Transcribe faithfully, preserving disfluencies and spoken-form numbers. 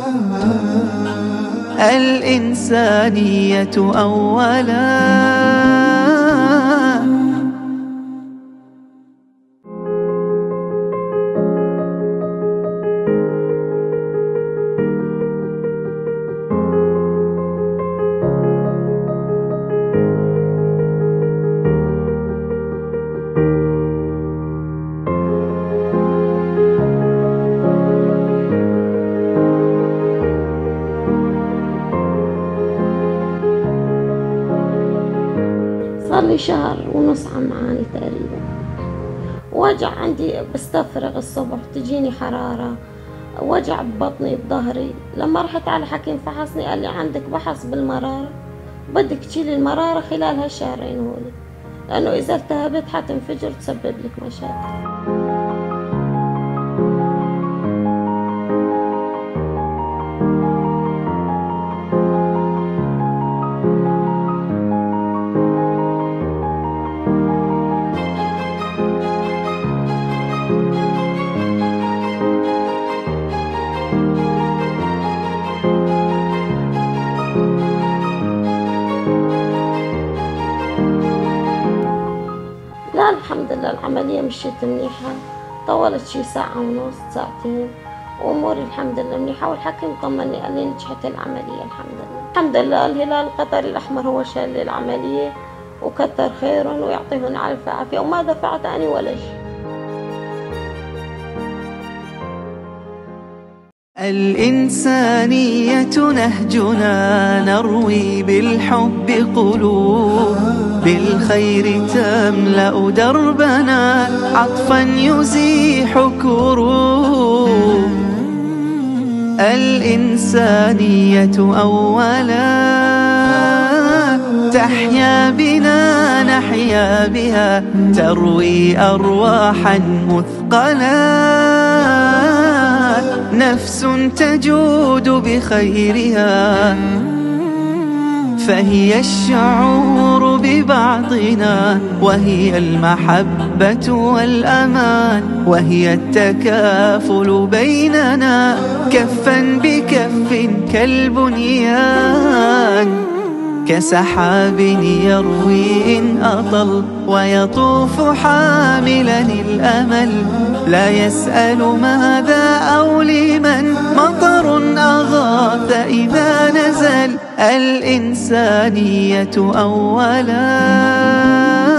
الإنسانية أولا. صار لي شهر ونص عم عاني تقريبا، وجع عندي بستفرغ الصبح، تجيني حرارة، وجع ببطني بظهري. لما رحت على حكيم فحصني قال لي عندك بحث بالمرارة، بدك تشيلي المرارة خلال هالشهرين هولي، لأنه إذا التهبت حتنفجر تسبب لك مشاكل. لا الحمد لله العملية مشيت منيحة، طولت شي ساعة ونص ساعتين، وأموري الحمد لله منيحة، والحكيم طمني قال لي نجحت العملية الحمد لله. الحمد لله الهلال القطري الأحمر هو شال لي العملية، وكتر خيرهم ويعطيهم ألف عافية، وما دفعت أنا ولا شيء. الإنسانية نهجنا، نروي بالحب قلوب، بالخير تملأ دربنا، عطفا يزيح كروب. الإنسانية أولا، تحيا بنا نحيا بها، تروي أرواحا مثقلات، نفس تجود بخيرها، فهي الشعور ببعضنا، وهي المحبة والأمان، وهي التكافل بيننا، كفا بكف كالبنيان، كسحاب يروي إن أطل، ويطوف حاملا الأمل، لا يسأل ماذا أو لمن، مطر أغاث إذا نزل. الإنسانية أولا.